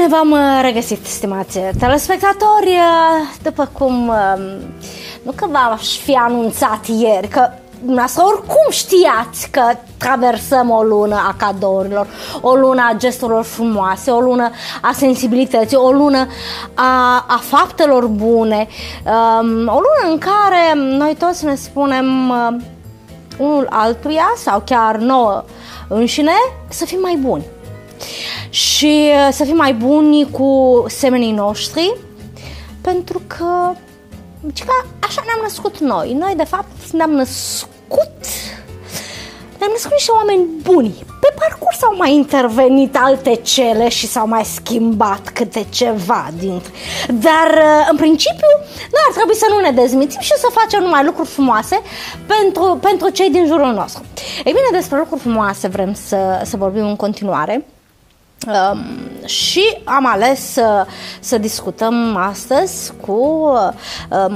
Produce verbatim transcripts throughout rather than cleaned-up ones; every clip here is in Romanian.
v-am regăsit, stimați telespectatori, după cum nu că v-aș fi anunțat ieri, că dumneavoastră oricum știați că traversăm o lună a cadourilor, o lună a gesturilor frumoase, o lună a sensibilității, o lună a, a faptelor bune, um, o lună în care noi toți ne spunem uh, unul altuia sau chiar nouă înșine să fim mai buni și uh, să fim mai buni cu semenii noștri, pentru că Deci că așa ne-am născut noi. Noi, de fapt, ne-am născut Ne-am născut niște oameni buni. Pe parcurs au mai intervenit alte cele și s-au mai schimbat câte ceva dintre. Dar, în principiu, noi ar trebui să nu ne dezmințim și să facem numai lucruri frumoase pentru, pentru cei din jurul nostru. Ei bine, despre lucruri frumoase vrem să, să vorbim în continuare. Um, și am ales să, să discutăm astăzi cu um,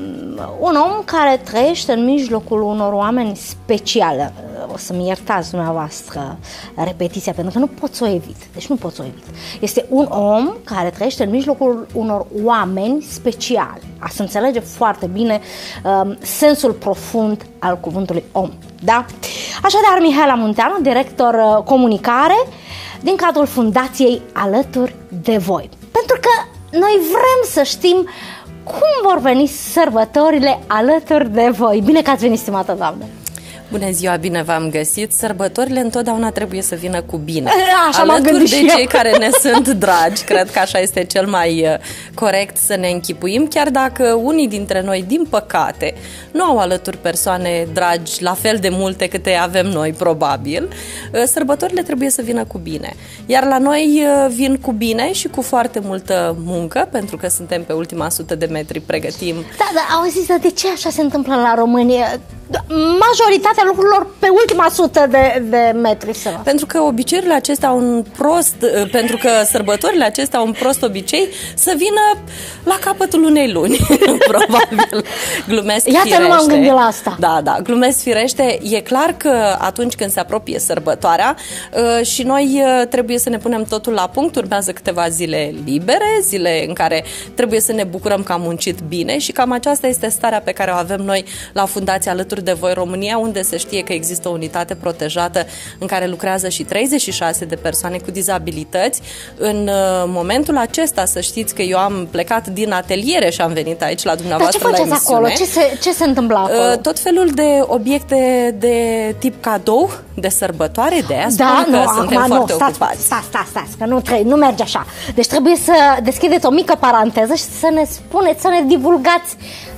un om care trăiește în mijlocul unor oameni speciali. O să-mi iertați dumneavoastră repetiția, pentru că nu pot să o evit. Deci nu pot să o evit. Este un om care trăiește în mijlocul unor oameni speciali. A să înțelege foarte bine um, sensul profund al cuvântului om. Da? Așadar, Mihaela Munteanu, director uh, comunicare din cadrul Fundației Alături de Voi. Pentru că noi vrem să știm cum vor veni sărbătorile alături de voi. Bine că ați venit, stimată doamnă! Bună ziua, bine v-am găsit! Sărbătorile întotdeauna trebuie să vină cu bine. Așa alături de cei care ne sunt dragi, cred că așa este cel mai corect să ne închipuim, chiar dacă unii dintre noi, din păcate, nu au alături persoane dragi la fel de multe câte avem noi, probabil. Sărbătorile trebuie să vină cu bine. Iar la noi vin cu bine și cu foarte multă muncă, pentru că suntem pe ultima sută de metri, pregătim. Da, da, auziți, de ce așa se întâmplă la România? Majoritatea lucrurilor pe ultima sută de, de metri. Să pentru că obiceiurile acestea au un prost, pentru că sărbătorile acestea au un prost obicei să vină la capătul unei luni, probabil. Glumesc Iată, firește. Nu m-am gândit la asta. Da, da, glumesc firește. E clar că atunci când se apropie sărbătoarea și noi trebuie să ne punem totul la punct, urmează câteva zile libere, zile în care trebuie să ne bucurăm că am muncit bine și cam aceasta este starea pe care o avem noi la Fundația Alături de Voi România, unde se știe că există o unitate protejată în care lucrează și treizeci și șase de persoane cu dizabilități. În momentul acesta, să știți că eu am plecat din ateliere și am venit aici la dumneavoastră la emisiune. Acolo? Ce se, ce se întâmplă acolo? Tot felul de obiecte de tip cadou, de sărbătoare, de aia da, spun că nu, suntem acum, foarte nu, stați, ocupați. Stați, stați, stați, că nu, trebuie, nu merge așa. Deci trebuie să deschideți o mică paranteză și să ne spuneți, să ne divulgați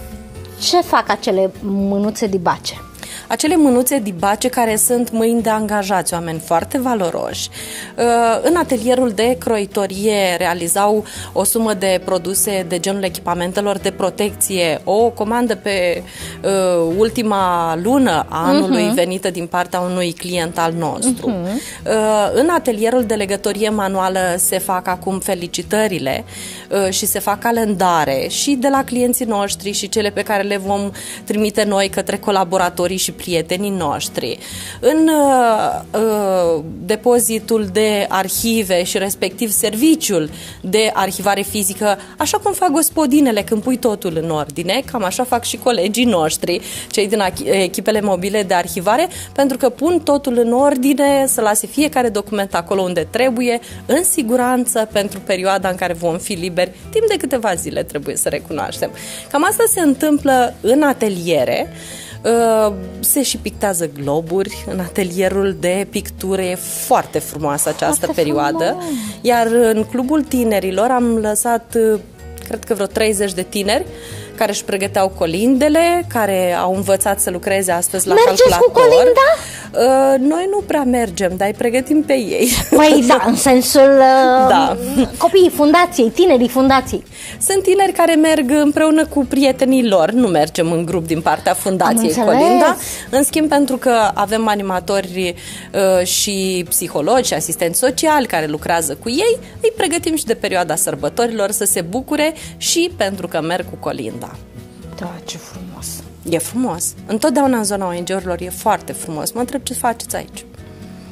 ce fac acele mânuțe dibace. Acele mânuțe dibace care sunt mâini de angajați, oameni foarte valoroși. În atelierul de croitorie realizau o sumă de produse de genul echipamentelor de protecție, o comandă pe uh, ultima lună a anului uh-huh. venită din partea unui client al nostru. Uh-huh. Uh, în atelierul de legătorie manuală se fac acum felicitările uh, și se fac calendare și de la clienții noștri și cele pe care le vom trimite noi către colaboratorii și prietenii noștri. În uh, uh, depozitul de arhive și respectiv serviciul de arhivare fizică, așa cum fac gospodinele când pui totul în ordine, cam așa fac și colegii noștri, cei din echipele mobile de arhivare, pentru că pun totul în ordine, să lase fiecare document acolo unde trebuie, în siguranță pentru perioada în care vom fi liberi, timp de câteva zile, trebuie să recunoaștem. Cam asta se întâmplă în ateliere. Uh, se și pictează globuri în atelierul de pictură, e foarte frumoasă această foarte perioadă frumos. Iar în clubul tinerilor am lăsat cred că vreo treizeci de tineri care își pregăteau colindele, care au învățat să lucreze astăzi la Mergeți calculator. Cu colinda? Uh, noi nu prea mergem, dar îi pregătim pe ei. Păi da, în sensul uh, da. copiii fundației, tinerii fundației. Sunt tineri care merg împreună cu prietenii lor, nu mergem în grup din partea Fundației Colinda. În schimb, pentru că avem animatori uh, și psihologi și asistenți sociali care lucrează cu ei, îi pregătim și de perioada sărbătorilor să se bucure și pentru că merg cu Colinda. Da, ce frumos! E frumos. Întotdeauna în zona O N G-urilor e foarte frumos. Mă întreb ce faceți aici.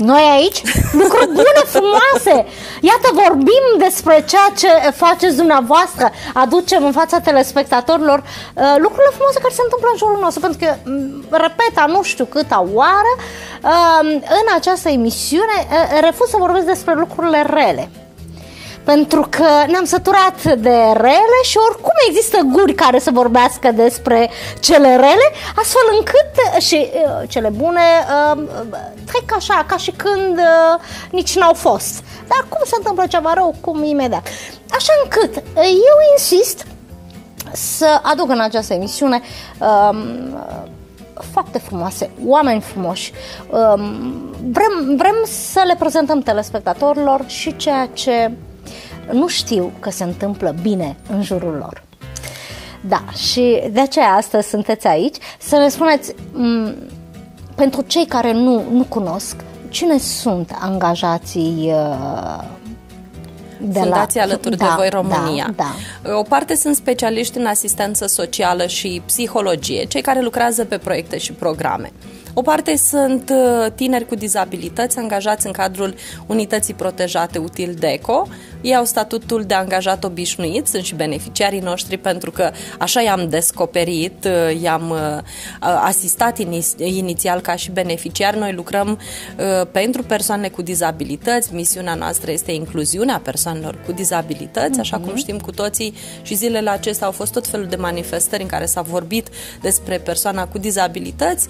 Noi aici, lucruri bune, frumoase. Iată, vorbim despre ceea ce faceți dumneavoastră, aducem în fața telespectatorilor uh, lucrurile frumoase care se întâmplă în jurul nostru, pentru că, repet, a nu știu câta oară, uh, în această emisiune uh, refuz să vorbesc despre lucrurile rele. Pentru că ne-am săturat de rele și oricum există guri care să vorbească despre cele rele, astfel încât și uh, cele bune uh, trec așa, ca și când uh, nici n-au fost. Dar cum se întâmplă ceva rău, cum imediat. Așa încât uh, eu insist să aduc în această emisiune uh, fapte frumoase, oameni frumoși. Uh, vrem, vrem să le prezentăm telespectatorilor și ceea ce nu știu că se întâmplă bine în jurul lor. Da, și de aceea astăzi sunteți aici să ne spuneți, m- pentru cei care nu, nu cunosc, cine sunt angajații uh, de Fundația la... Alături da, de Voi România. Da, da. O parte sunt specialiști în asistență socială și psihologie, cei care lucrează pe proiecte și programe. O parte sunt tineri cu dizabilități angajați în cadrul unității protejate Util Deco. Ei au statutul de angajat obișnuit, sunt și beneficiarii noștri pentru că așa i-am descoperit, i-am asistat inițial ca și beneficiari. Noi lucrăm pentru persoane cu dizabilități, misiunea noastră este incluziunea persoanelor cu dizabilități, așa cum știm cu toții și zilele acestea au fost tot felul de manifestări în care s-a vorbit despre persoana cu dizabilități.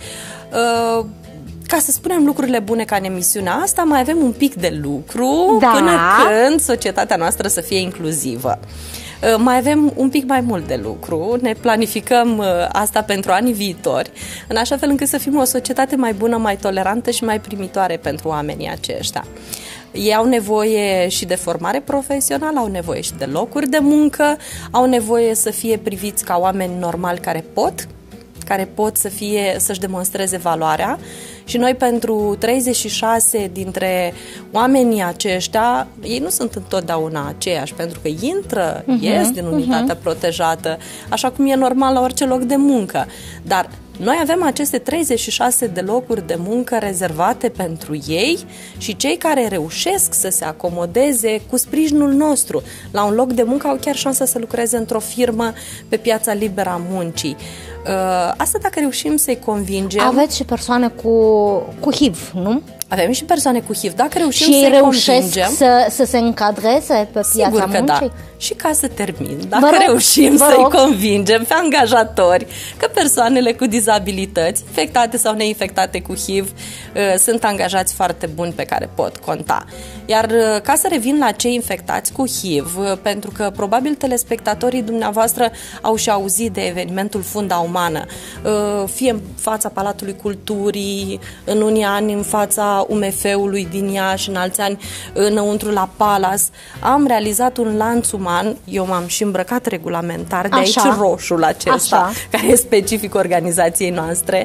Ca să spunem lucrurile bune ca în emisiunea asta, mai avem un pic de lucru da. până când societatea noastră să fie inclusivă. Mai avem un pic mai mult de lucru, ne planificăm asta pentru anii viitori, în așa fel încât să fim o societate mai bună, mai tolerantă și mai primitoare pentru oamenii aceștia. Ei au nevoie și de formare profesională, au nevoie și de locuri de muncă, au nevoie să fie priviți ca oameni normali care pot, care pot să fie, să-și demonstreze valoarea. Și noi pentru treizeci și șase dintre oamenii aceștia, ei nu sunt întotdeauna aceiași, pentru că intră, uh-huh, ies din unitatea uh-huh. protejată, așa cum e normal la orice loc de muncă. Dar noi avem aceste treizeci și șase de locuri de muncă rezervate pentru ei și cei care reușesc să se acomodeze cu sprijinul nostru la un loc de muncă au chiar șansa să lucreze într-o firmă pe piața liberă a muncii. Asta dacă reușim să-i convingem. Aveți și persoane cu, cu H I V, nu? Avem și persoane cu H I V. Dacă reușim și să-i reușesc convingem, să, să se încadreze pe piața sigur că muncii? Da. Și ca să termin, dacă rog, reușim să-i convingem pe angajatori că persoanele cu dizabilități, infectate sau neinfectate cu H I V, uh, sunt angajați foarte buni pe care pot conta. Iar uh, ca să revin la cei infectați cu H I V, uh, pentru că probabil telespectatorii dumneavoastră au și auzit de evenimentul Funda Umană, uh, fie în fața Palatului Culturii, în unii ani în fața U M F-ului din Iași, în alți ani înăuntru la Palace, am realizat un lanț uman. Eu m-am și îmbrăcat regulamentar, de Așa. aici roșul acesta, Așa. care e specific organizației noastre.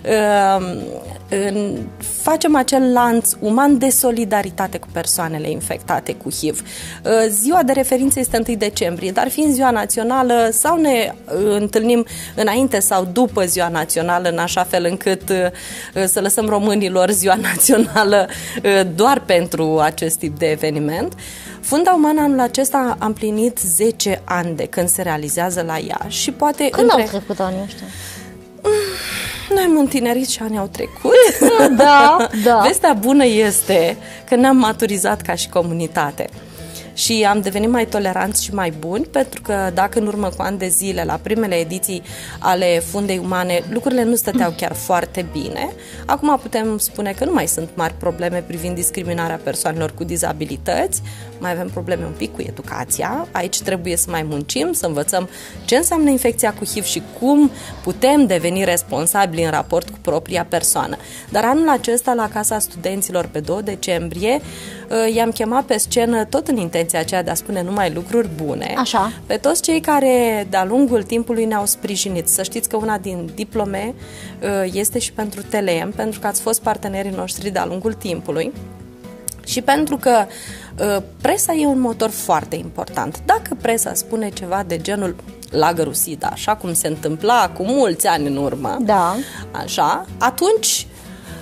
Facem acel lanț uman de solidaritate cu persoanele infectate cu H I V. Ziua de referință este întâi decembrie, dar fiind ziua națională, sau ne întâlnim înainte sau după ziua națională, în așa fel încât să lăsăm românilor ziua națională doar pentru acest tip de eveniment. Funda Umană anul acesta am plinit zece ani de când se realizează la ea și poate... Când între... au trecut anii ăștia? Noi am întinerit și anii au trecut. Da, da. Vestea bună este că ne-am maturizat ca și comunitate. Și am devenit mai toleranți și mai buni, pentru că dacă în urmă cu ani de zile, la primele ediții ale Fundei Umane, lucrurile nu stăteau chiar foarte bine, acum putem spune că nu mai sunt mari probleme privind discriminarea persoanelor cu dizabilități, mai avem probleme un pic cu educația, aici trebuie să mai muncim, să învățăm ce înseamnă infecția cu H I V și cum putem deveni responsabili în raport cu propria persoană. Dar anul acesta, la Casa Studenților, pe doi decembrie, i-am chemat pe scenă tot în intenția aceea de a spune numai lucruri bune. Așa. Pe toți cei care de-a lungul timpului ne-au sprijinit. Să știți că una din diplome este și pentru T L M, pentru că ați fost partenerii noștri de-a lungul timpului. Și pentru că uh, presa e un motor foarte important. Dacă presa spune ceva de genul lagărul SIDA, așa cum se întâmpla cu mulți ani în urmă, da. așa, atunci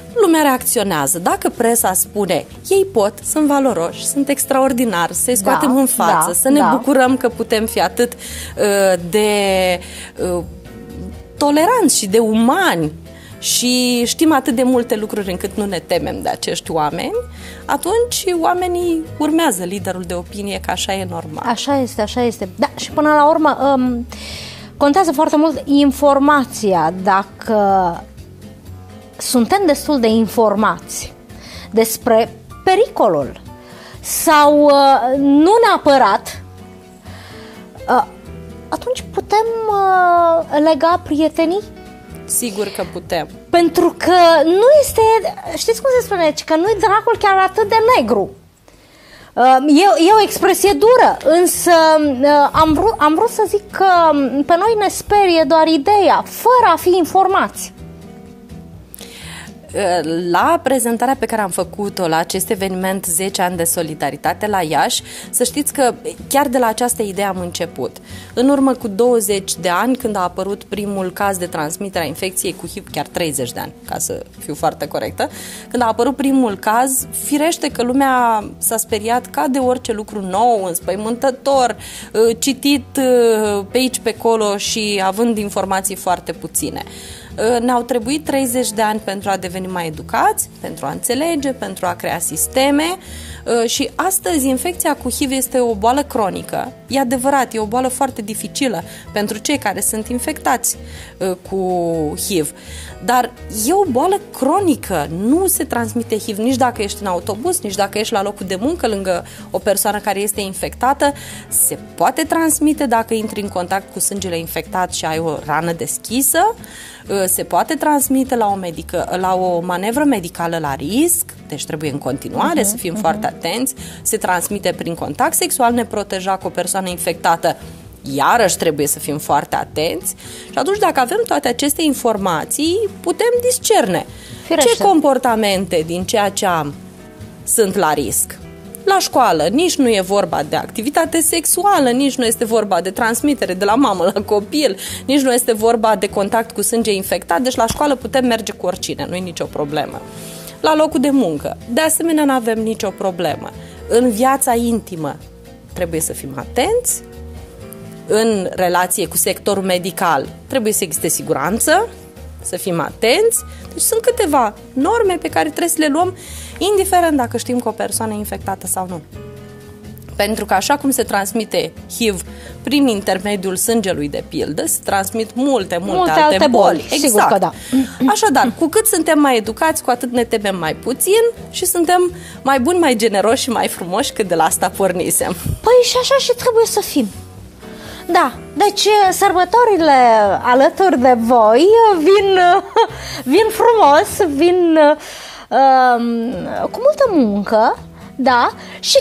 lumea reacționeă. Dacă presa spune, ei pot, sunt valoroși, sunt extraordinari, să-i scoatem da, în față, da, să ne da. bucurăm că putem fi atât uh, de uh, toleranți și de umani și știm atât de multe lucruri încât nu ne temem de acești oameni, atunci oamenii urmează liderul de opinie, că așa e normal. Așa este, așa este. Da, și până la urmă um, contează foarte mult informația. Dacă suntem destul de informați despre pericolul sau uh, nu neapărat, uh, atunci putem uh, lega prietenii. Sigur că putem. Pentru că nu este, știți cum se spune, că nu-i dracul chiar atât de negru. E, e o expresie dură, însă am vrut, am vrut să zic că pe noi ne sperie doar ideea, fără a fi informați. La prezentarea pe care am făcut-o la acest eveniment zece ani de solidaritate la Iași, să știți că chiar de la această idee am început. În urmă cu douăzeci de ani, când a apărut primul caz de transmitere a infecției cu H I V, chiar treizeci de ani, ca să fiu foarte corectă, când a apărut primul caz, firește că lumea s-a speriat ca de orice lucru nou, înspăimântător, citit pe aici, pe acolo și având informații foarte puține. Ne-au trebuit treizeci de ani pentru a deveni mai educați, pentru a înțelege, pentru a crea sisteme și astăzi infecția cu H I V este o boală cronică. E adevărat, e o boală foarte dificilă pentru cei care sunt infectați cu H I V, dar e o boală cronică, nu se transmite H I V nici dacă ești în autobuz, nici dacă ești la locul de muncă lângă o persoană care este infectată, se poate transmite dacă intri în contact cu sângele infectat și ai o rană deschisă, se poate transmite la o, medică, la o manevră medicală la risc, deci trebuie în continuare uh-huh, să fim uh-huh. foarte atenți, se transmite prin contact sexual neprotejat cu o persoană infectată, iarăși trebuie să fim foarte atenți și atunci dacă avem toate aceste informații, putem discerne Firește. ce comportamente din ceea ce am sunt la risc. La școală nici nu e vorba de activitate sexuală, nici nu este vorba de transmitere de la mamă la copil, nici nu este vorba de contact cu sânge infectat, deci la școală putem merge cu oricine, nu e nicio problemă. La locul de muncă, de asemenea, nu avem nicio problemă. În viața intimă trebuie să fim atenți, în relație cu sectorul medical trebuie să existe siguranță, să fim atenți. Deci sunt câteva norme pe care trebuie să le luăm, indiferent dacă știm că o persoană e infectată sau nu. Pentru că așa cum se transmite H I V prin intermediul sângelui de pildă, se transmit multe, multe, multe alte, alte boli. boli. Exact. Sigur că da. Așadar, cu cât suntem mai educați, cu atât ne temem mai puțin și suntem mai buni, mai generoși și mai frumoși, cât de la asta pornisem. Păi și așa și trebuie să fim. Da, deci sărbătorile alături de voi vin, vin frumos, vin uh, cu multă muncă, da, și...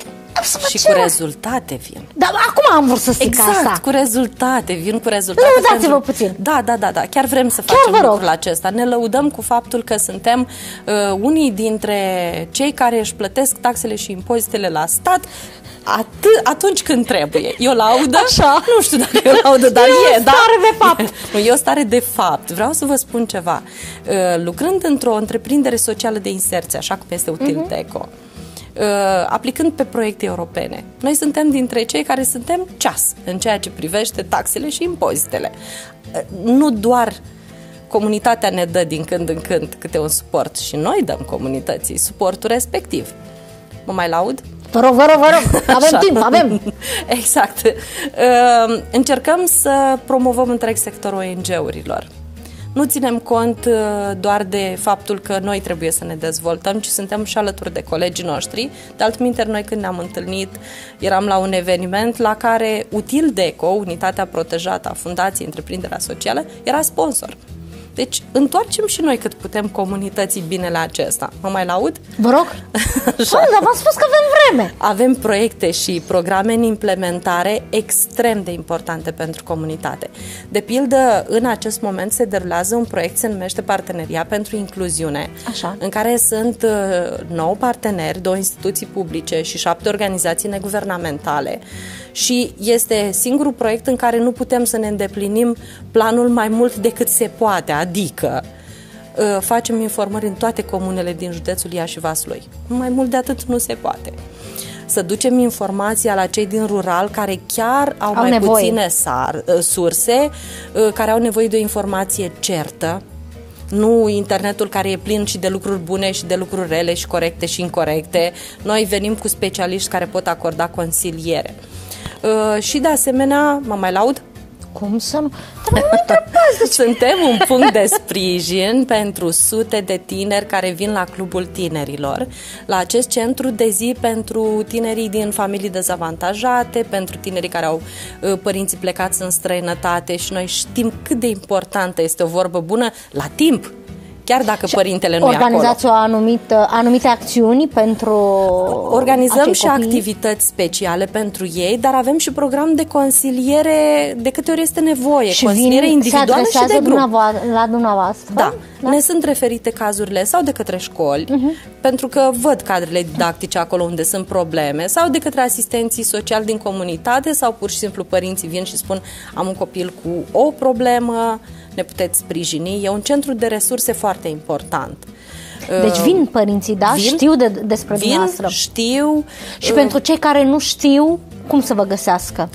Și cu rezultate vin. Da, acum am vrut să zic exact, asta. Exact, cu rezultate, vin cu rezultate. Lăudați-vă pentru... puțin. Da, da, da, da, chiar vrem să facem lucrul acesta. Ne lăudăm cu faptul că suntem uh, unii dintre cei care își plătesc taxele și impozitele la stat atât, atunci când trebuie. E o laudă? Așa. Nu știu dacă e o laudă, dar e, e, o stare da? de fapt. Nu, e o stare de fapt. Vreau să vă spun ceva. Uh, lucrând într-o întreprindere socială de inserție, așa cum este Utildeco, uh-huh. Uh, aplicând pe proiecte europene. Noi suntem dintre cei care suntem ceas în ceea ce privește taxele și impozitele. Uh, nu doar comunitatea ne dă din când în când câte un suport și noi dăm comunității suportul respectiv. Mă mai laud? Vă rog, vă rog, vă rog, avem timp, avem. Exact. Uh, încercăm să promovăm întreg sectorul O N G-urilor. Nu ținem cont doar de faptul că noi trebuie să ne dezvoltăm, ci suntem și alături de colegii noștri. De altminteri, noi când ne-am întâlnit, eram la un eveniment la care Utildeco, unitatea protejată a Fundației Întreprinderea Socială, era sponsor. Deci, întoarcem și noi cât putem comunității binele acesta. Mă mai laud? Vă rog? Așa. Dar v-am spus că avem vreme. Avem proiecte și programe în implementare extrem de importante pentru comunitate. De pildă, în acest moment se derulează un proiect, se numește Parteneria pentru Incluziune, Așa. în care sunt nouă parteneri, două instituții publice și șapte organizații neguvernamentale. Și este singurul proiect în care nu putem să ne îndeplinim planul mai mult decât se poate, adică facem informări în toate comunele din județul Iași și Vaslui. Mai mult de atât nu se poate. Să ducem informația la cei din rural care chiar au, au mai nevoie. puține sar, surse, care au nevoie de o informație certă, nu internetul care e plin și de lucruri bune și de lucruri rele și corecte și incorrecte. Noi venim cu specialiști care pot acorda consiliere. Și de asemenea, mă mai laud? Cum să nu? Dar nu întrebați. Suntem un punct de sprijin pentru sute de tineri care vin la Clubul Tinerilor, la acest centru de zi pentru tinerii din familii dezavantajate, pentru tinerii care au părinții plecați în străinătate și noi știm cât de importantă este o vorbă bună la timp. Chiar dacă și părintele nu e acolo. Organizați o anumită, anumite acțiuni pentru Organizăm și copii? activități speciale pentru ei, dar avem și program de consiliere de câte ori este nevoie. Și consiliere vin, individuală și de grup. Dumneavoastră, la dumneavoastră? Da. da. Ne sunt referite cazurile sau de către școli, uh-huh. pentru că văd cadrele didactice acolo unde sunt probleme, sau de către asistenții sociali din comunitate, sau pur și simplu părinții vin și spun am un copil cu o problemă, ne puteți sprijini. E un centru de resurse foarte important. Deci vin părinții, da? Vin, știu de, despre vin, dumneavoastră. știu. Și uh, pentru cei care nu știu, cum să vă găsească?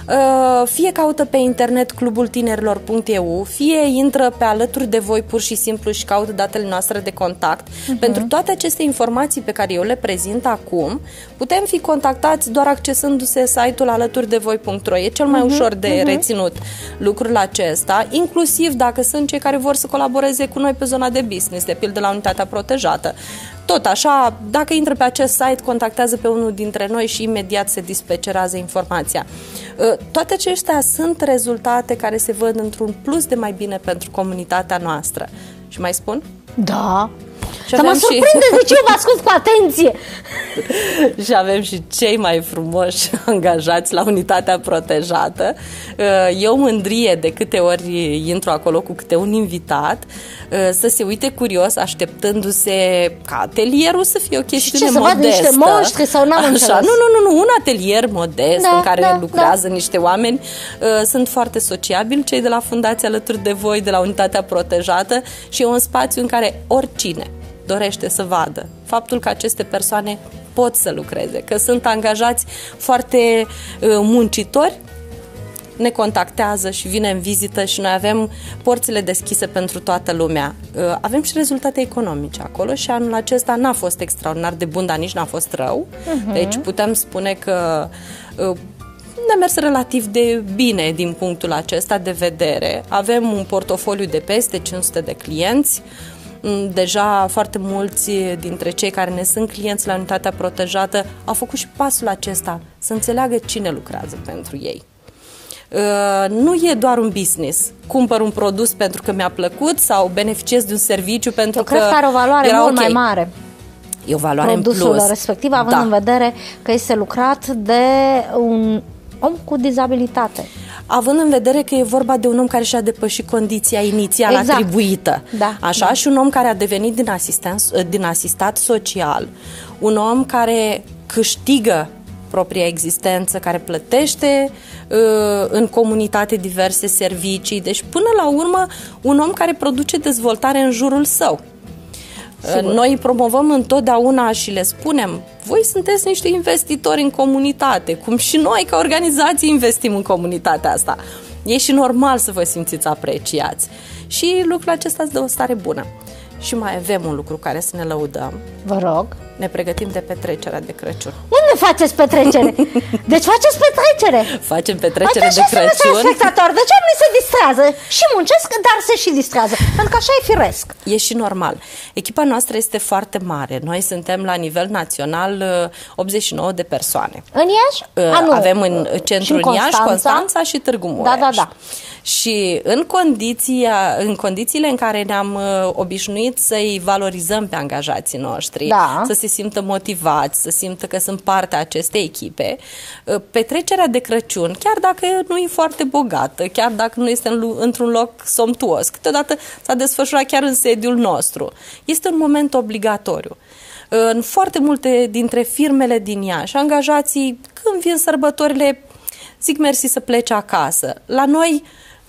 Fie caută pe internet clubul tinerilor punct e u, fie intră pe alături de voi pur și simplu și caută datele noastre de contact. Uh-huh. Pentru toate aceste informații pe care eu le prezint acum, putem fi contactați doar accesându-se site-ul alături de voi punct ro. E cel mai uh-huh. ușor de uh-huh. reținut lucrul acesta, inclusiv dacă sunt cei care vor să colaboreze cu noi pe zona de business, de pildă la unitatea protejată. Tot așa, dacă intră pe acest site, contactează pe unul dintre noi și imediat se dispecerează informația. Toate acestea sunt rezultate care se văd într-un plus de mai bine pentru comunitatea noastră. Și mai spun? Da. Și să mă surprindeți de ce vă ascult cu atenție. Și avem și cei mai frumoși angajați la unitatea protejată. E o mândrie de câte ori intru acolo cu câte un invitat să se uite curios, așteptându-se ca atelierul să fie o chestiune și ce, modestă. Să vadă niște moștri sau n-am înțeles? Nu, nu, nu, nu, un atelier modest da, în care da, lucrează da. niște oameni. Sunt foarte sociabili cei de la Fundația Alături de Voi, de la unitatea protejată și e un spațiu în care oricine dorește să vadă faptul că aceste persoane pot să lucreze, că sunt angajați foarte uh, muncitori, ne contactează și vine în vizită și noi avem porțile deschise pentru toată lumea. Uh, avem și rezultate economice acolo și anul acesta n-a fost extraordinar de bun, dar nici n-a fost rău. Uh-huh. Deci putem spune că uh, ne-a mers relativ de bine din punctul acesta de vedere. Avem un portofoliu de peste cinci sute de clienți. Deja foarte mulți dintre cei care ne sunt clienți la unitatea protejată au făcut și pasul acesta, să înțeleagă cine lucrează pentru ei. Nu e doar un business. Cumpăr un produs pentru că mi-a plăcut sau beneficiez de un serviciu pentru Eu că cred că are o valoare mult okay. mai mare. E o valoare produsul în plus. respectiv, având da. în vedere că este lucrat de un om cu dizabilitate. Având în vedere că e vorba de un om care și-a depășit condiția inițial exact. atribuită. Da, așa, da. Și un om care a devenit din, din asistat social, un om care câștigă propria existență, care plătește uh, în comunitate diverse servicii. Deci, până la urmă, un om care produce dezvoltare în jurul său. Sigur. Noi promovăm întotdeauna și le spunem, voi sunteți niște investitori în comunitate, cum și noi ca organizație investim în comunitatea asta. E și normal să vă simțiți apreciați. Și lucrul acesta îți dă o stare bună. Și mai avem un lucru care să ne lăudăm. Vă rog. Ne pregătim de petrecerea de Crăciun. Unde faceți petrecere? Deci faceți petrecere? Facem petrecere de Crăciun. Spectator, de ce nu se distrează? Și muncesc, dar se și distrează. Pentru că așa e firesc. E și normal. Echipa noastră este foarte mare. Noi suntem la nivel național optzeci și nouă de persoane. În Iași? A, Avem în centru în Iași, Constanța și Târgu Mureș. Da, da, da. Și în, condiția, în condițiile în care ne-am uh, obișnuit să-i valorizăm pe angajații noștri, da. să se simtă motivați, să simtă că sunt parte a acestei echipe, uh, petrecerea de Crăciun, chiar dacă nu e foarte bogată, chiar dacă nu este în, într-un loc somptuos, câteodată s-a desfășurat chiar în sediul nostru, este un moment obligatoriu. Uh, în foarte multe dintre firmele din Iași, angajații, când vin sărbătorile, zic mersi să plece acasă. La noi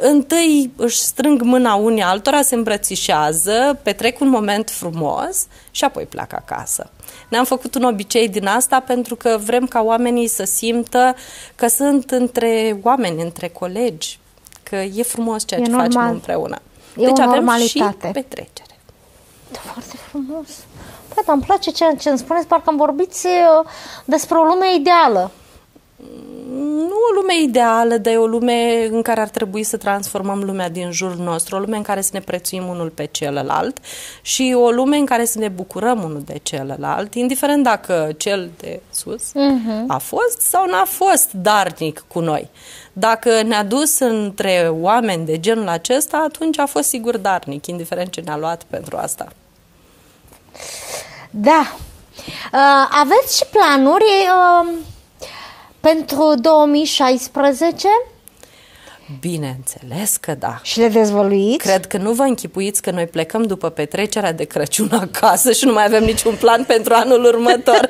întâi își strâng mâna unii altora, se îmbrățișează, petrec un moment frumos și apoi pleacă acasă. Ne-am făcut un obicei din asta pentru că vrem ca oamenii să simtă că sunt între oameni, între colegi, că e frumos ceea e ce normal. facem împreună. E deci o avem normalitate. și petrecere. Da, foarte frumos. Păi, dar îmi place ceea ce îmi spuneți, parcă îmi vorbiți uh, despre o lume ideală. Nu o lume ideală, dar e o lume în care ar trebui să transformăm lumea din jurul nostru, o lume în care să ne prețuim unul pe celălalt și o lume în care să ne bucurăm unul de celălalt, indiferent dacă cel de sus uh-huh. a fost sau n-a fost darnic cu noi. Dacă ne-a dus între oameni de genul acesta, atunci a fost sigur darnic, indiferent ce ne-a luat pentru asta. Da. Uh, aveți și planuri uh, pentru două mii șaisprezece? Bineînțeles că da. Și le dezvăluiți? Cred că nu vă închipuiți că noi plecăm după petrecerea de Crăciun acasă și nu mai avem niciun plan pentru anul următor.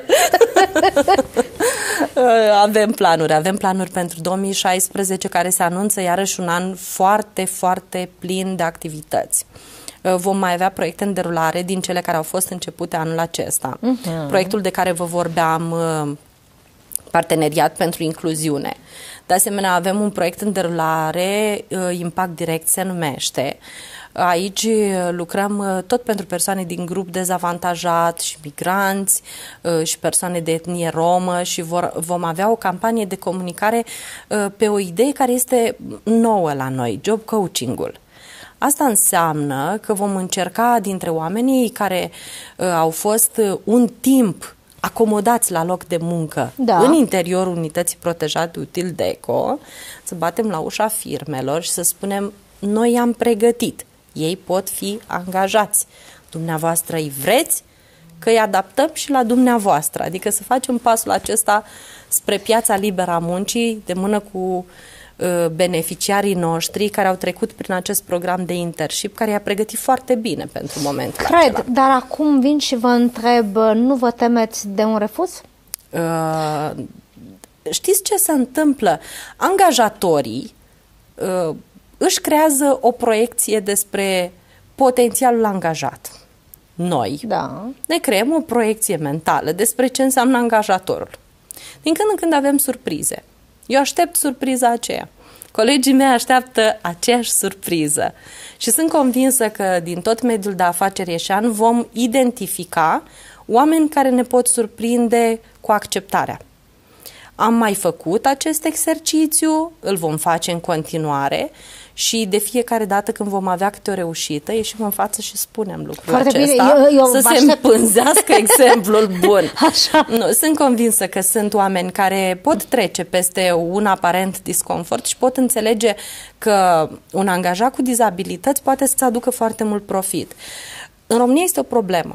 Avem planuri, avem planuri pentru două mii șaisprezece care se anunță iarăși un an foarte, foarte plin de activități. Vom mai avea proiecte în derulare din cele care au fost începute anul acesta. Uh-huh. Proiectul de care vă vorbeam, Parteneriat pentru Incluziune. De asemenea, avem un proiect în derulare, Impact Direct se numește. Aici lucrăm tot pentru persoane din grup dezavantajat și migranți și persoane de etnie romă și vor, vom avea o campanie de comunicare pe o idee care este nouă la noi, job coaching-ul. Asta înseamnă că vom încerca dintre oamenii care uh, au fost uh, un timp acomodați la loc de muncă da. în interiorul unității protejate util DECO, să batem la ușa firmelor și să spunem, noi i-am pregătit, ei pot fi angajați. Dumneavoastră îi vreți, că îi adaptăm și la dumneavoastră, adică să facem pasul acesta spre piața liberă a muncii, de mână cu beneficiarii noștri care au trecut prin acest program de internship, care i-a pregătit foarte bine pentru momentul Cred, acela. Dar acum vin și vă întreb, nu vă temeți de un refuz? Uh, știți ce se întâmplă? Angajatorii uh, își creează o proiecție despre potențialul angajat. Noi da. ne creăm o proiecție mentală despre ce înseamnă angajatorul. Din când în când avem surprize. Eu aștept surpriza aceea. Colegii mei așteaptă aceeași surpriză. Și sunt convinsă că din tot mediul de afaceri ieșean vom identifica oameni care ne pot surprinde cu acceptarea. Am mai făcut acest exercițiu, îl vom face în continuare și de fiecare dată când vom avea câte o reușită, ieșim în față și spunem lucrul Foarte acesta, bine. Eu, eu să se aștept... împânzească exemplul bun. Așa. Nu, sunt convinsă că sunt oameni care pot trece peste un aparent disconfort și pot înțelege că un angajat cu dizabilități poate să-ți aducă foarte mult profit. În România este o problemă.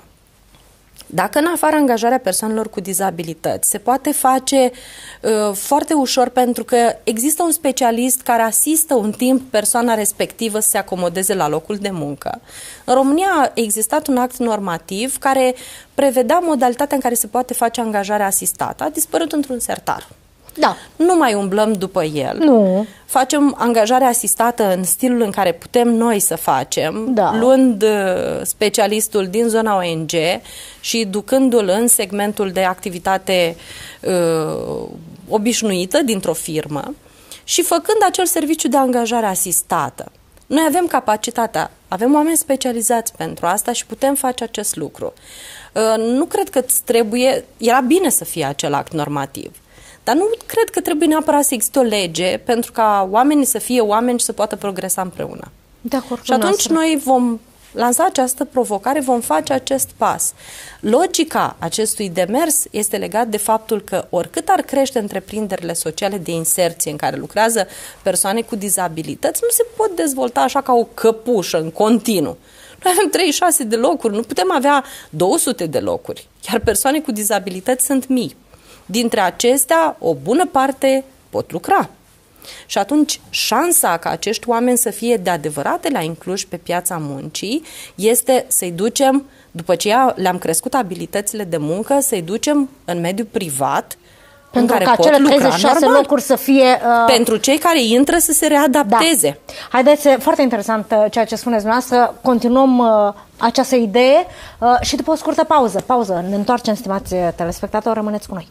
Dacă în afară angajarea persoanelor cu dizabilități se poate face uh, foarte ușor pentru că există un specialist care asistă un timp persoana respectivă să se acomodeze la locul de muncă. În România a existat un act normativ care prevedea modalitatea în care se poate face angajarea asistată. A dispărut într-un sertar. Da. Nu mai umblăm după el. Nu. Facem angajare asistată în stilul în care putem noi să facem, da. luând specialistul din zona O N G și ducându-l în segmentul de activitate uh, obișnuită dintr-o firmă și făcând acel serviciu de angajare asistată. Noi avem capacitatea, avem oameni specializați pentru asta și putem face acest lucru. Uh, nu cred că trebuie, era bine să fie acel act normativ. Dar nu cred că trebuie neapărat să existe o lege pentru ca oamenii să fie oameni și să poată progresa împreună. De acord, și atunci noastră. Noi vom lansa această provocare, vom face acest pas. Logica acestui demers este legat de faptul că oricât ar crește întreprinderile sociale de inserție în care lucrează persoane cu dizabilități, nu se pot dezvolta așa ca o căpușă în continuu. Noi avem treizeci și șase de locuri, nu putem avea două sute de locuri, iar persoane cu dizabilități sunt mii. Dintre acestea, o bună parte pot lucra. Și atunci, șansa ca acești oameni să fie de adevăratele incluși pe piața muncii este să-i ducem, după ce le-am crescut abilitățile de muncă, să-i ducem în mediul privat, Pentru ca cele treizeci și șase locuri să fie... Uh... Pentru cei care intră să se readapteze. Da. Haideți, foarte interesant ceea ce spuneți dumneavoastră. Continuăm uh, această idee uh, și după o scurtă pauză. Pauză. Ne întoarcem, stimați telespectatori. Rămâneți cu noi.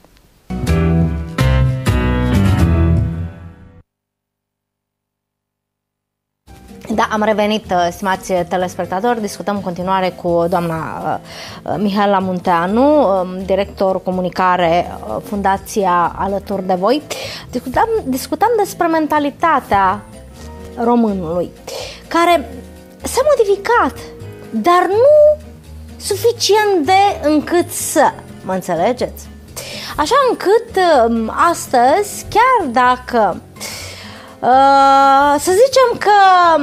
Da, am revenit, stimați telespectatori, discutăm în continuare cu doamna uh, Mihaela Munteanu, uh, director comunicare uh, Fundația Alături de Voi. Discutam, discutam despre mentalitatea românului, care s-a modificat, dar nu suficient de încât să, mă înțelegeți? Așa încât uh, astăzi, chiar dacă Uh, să zicem că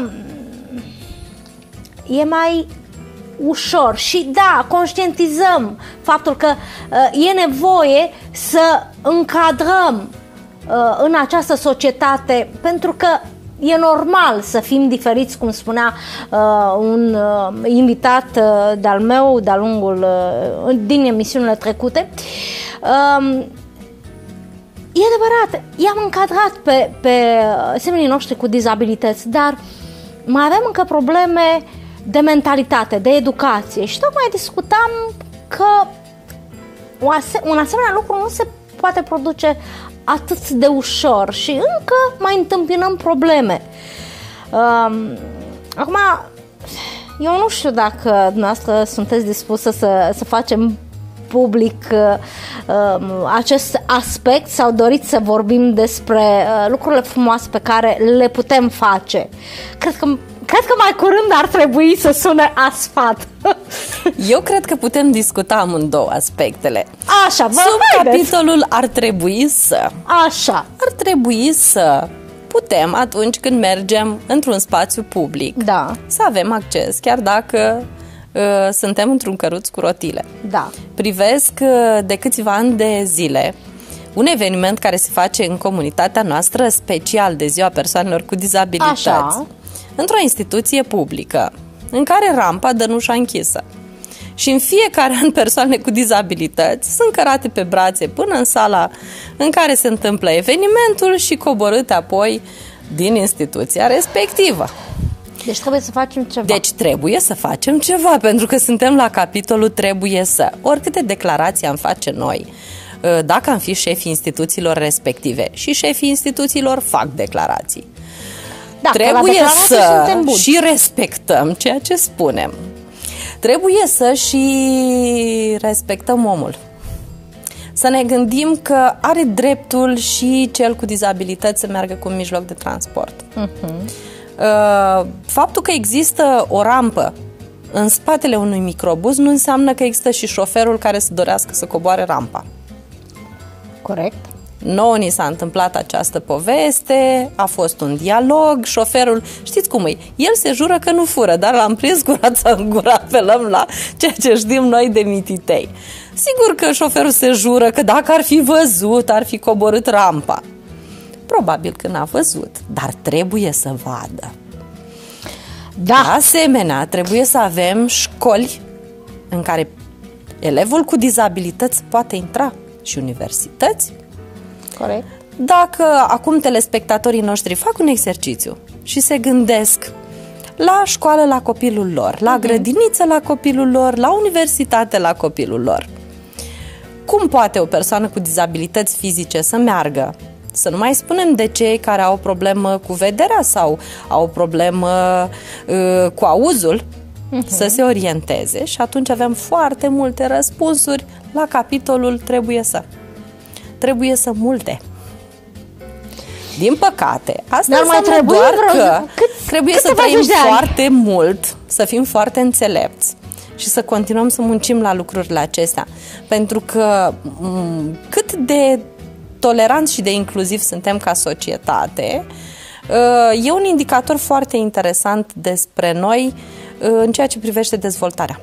e mai ușor și da, conștientizăm faptul că uh, e nevoie să încadrăm uh, în această societate, pentru că e normal să fim diferiți, cum spunea uh, un uh, invitat uh, de-al meu de-a lungul uh, din emisiunile trecute. uh, E adevărat, i-am încadrat pe, pe semenii noștri cu dizabilități, dar mai avem încă probleme de mentalitate, de educație și tocmai discutam că un asemenea lucru nu se poate produce atât de ușor și încă mai întâmpinăm probleme. Um, acum, eu nu știu dacă dumneavoastră sunteți dispusă să, să facem public uh, acest aspect sau doriți să vorbim despre uh, lucrurile frumoase pe care le putem face. Cred că, cred că mai curând ar trebui să sune asfat. Eu cred că putem discuta amândouă aspectele. Așa, vă Sub haideți. capitolul ar trebui să. Așa. Ar trebui să putem, atunci când mergem într-un spațiu public, da, să avem acces, chiar dacă Uh, suntem într-un căruț cu rotile. Da. Privesc uh, de câțiva ani de zile un eveniment care se face în comunitatea noastră, special de Ziua Persoanelor cu Dizabilități, Așa. într-o instituție publică, în care rampa dă în ușa închisă. Și în fiecare an persoane cu dizabilități sunt cărate pe brațe până în sala în care se întâmplă evenimentul și coborâte apoi din instituția respectivă. Deci trebuie să facem ceva. Deci trebuie să facem ceva, pentru că suntem la capitolul trebuie să. Oricâte declarații am face noi, dacă am fi șefii instituțiilor respective, și șefii instituțiilor fac declarații, da, trebuie să și respectăm ceea ce spunem. Trebuie să și respectăm omul. Să ne gândim că are dreptul și cel cu dizabilități să meargă cu un mijloc de transport. Uh-huh. Faptul că există o rampă în spatele unui microbuz nu înseamnă că există și șoferul care să dorească să coboare rampa. Corect. Nouă ni s-a întâmplat această poveste, a fost un dialog, șoferul, știți cum e, el se jură că nu fură, dar l-am prins cu rața în gură, apelăm la ceea ce știm noi de mititei. Sigur că șoferul se jură că dacă ar fi văzut, ar fi coborât rampa. Probabil că n-a văzut, dar trebuie să vadă. Da. De asemenea, trebuie să avem școli în care elevul cu dizabilități poate intra și universități. Corect. Dacă acum telespectatorii noștri fac un exercițiu și se gândesc la școală la copilul lor, la uh-huh. grădiniță la copilul lor, la universitate la copilul lor, cum poate o persoană cu dizabilități fizice să meargă? Să nu mai spunem de cei care au o problemă cu vederea sau au o problemă uh, cu auzul, uh-huh. să se orienteze, și atunci avem foarte multe răspunsuri la capitolul trebuie să. Trebuie să multe. Din păcate, asta dar mai înseamnă doar vreo... că cât, trebuie să trăim foarte mult, să fim foarte înțelepți și să continuăm să muncim la lucrurile acestea. Pentru că m- cât de toleranți și de inclusiv suntem ca societate, e un indicator foarte interesant despre noi în ceea ce privește dezvoltarea.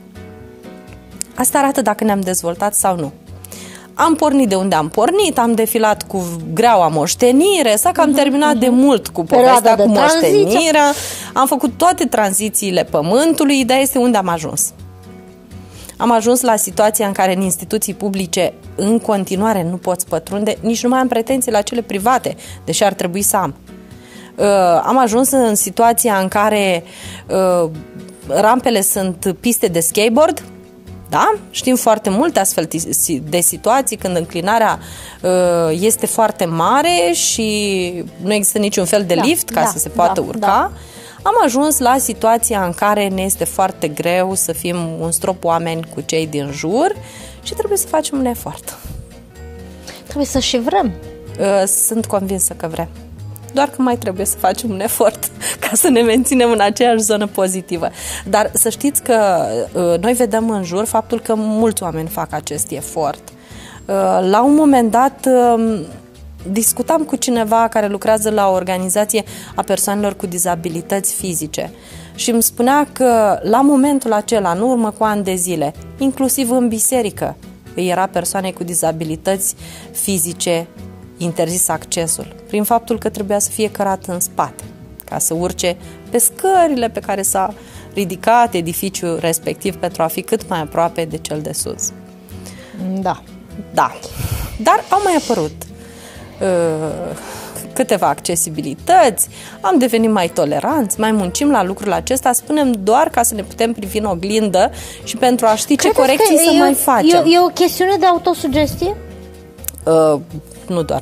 Asta arată dacă ne-am dezvoltat sau nu. Am pornit de unde am pornit, am defilat cu greaua moștenire, s-a cam uh-huh, terminat uh-huh. de mult cu povestea cu moștenirea, am făcut toate tranzițiile pământului, ideea este unde am ajuns. Am ajuns la situația în care în instituții publice în continuare nu poți pătrunde, nici nu mai am pretenții la cele private, deși ar trebui să am. Uh, am ajuns în situația în care uh, rampele sunt piste de skateboard, da? Știm foarte multe astfel de situații când înclinarea uh, este foarte mare și nu există niciun fel de da, lift ca da, să se poată da, urca. Da. Am ajuns la situația în care ne este foarte greu să fim un strop oameni cu cei din jur și trebuie să facem un efort. Trebuie să și vrem. Sunt convinsă că vrem. Doar că mai trebuie să facem un efort ca să ne menținem în aceeași zonă pozitivă. Dar să știți că noi vedem în jur faptul că mulți oameni fac acest efort. La un moment dat discutam cu cineva care lucrează la o organizație a persoanelor cu dizabilități fizice și îmi spunea că la momentul acela, în urmă cu ani de zile, inclusiv în biserică, îi era persoanei cu dizabilități fizice interzis accesul, prin faptul că trebuia să fie cărat în spate, ca să urce pe scările pe care s-a ridicat edificiul respectiv pentru a fi cât mai aproape de cel de sus. Da. Da. Dar au mai apărut uh, câteva accesibilități, am devenit mai toleranți, mai muncim la lucrul acesta, spunem doar ca să ne putem privi în oglindă și pentru a ști ce corecții să e, mai facem. E, e o chestiune de autosugestie? Uh, nu doar.